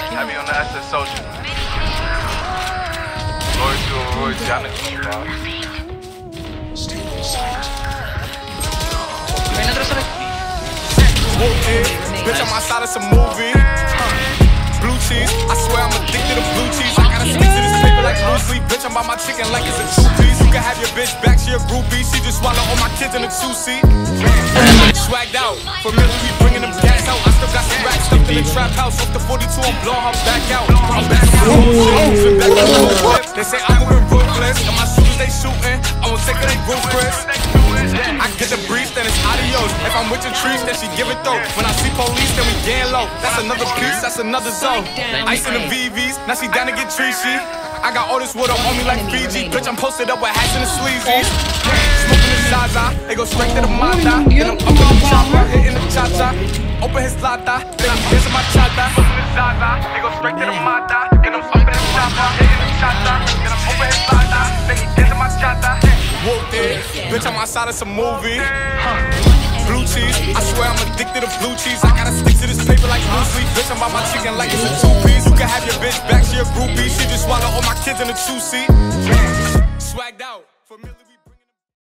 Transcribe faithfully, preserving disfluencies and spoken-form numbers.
Heavy on the S S soldier. Loyalty over royalty, I know you dog. Whoopty, bitch, I'm outside of some movie. Blue cheese, I swear I'm addicted to blue cheese. I gotta stick to this paper like blue sleep. Bitch, I'm by my chicken like it's a two piece. You can have your bitch back, she a groupie. She just swallow all my kids in a two seat. Swagged out, familiar, we bringing them gas out. I still got some racks stuffed in the trap house. Off the forty-two, I'm blowing her back out. I'm back out. They say I'm moving ruthless, and my shooters they shooting. I won't take her, they ruthless. I get the brief, then it's adios. If I'm with your trees, then she give it though. When I see police, then we getting low. That's another piece, that's another zone. Ice in the V Vs, now she down to get treachy. I got all this water on me like Fiji. Bitch, I'm posted up with hats and the sleazies. Smoking the Zaza, they go straight to the Mata. Then I'm up in the chopper, hitting the cha-cha. Open his lata, then I'm dancing my chata. Smoking the Zaza, they go straight to the Mata. Then I'm up in the chopper, hitting the cha-cha. Then I'm open his lata, then he dancing my chata. Whoopty, bitch, I'm outside of some movie. Blue cheese, I swear I'm addicted to blue cheese. I gotta stick to this paper like blue sleep. Bitch, I'm by my chicken like it's a two piece. You can have your bitch back, she a groupie. She just swallow all my kids in a two seat. Swagged out.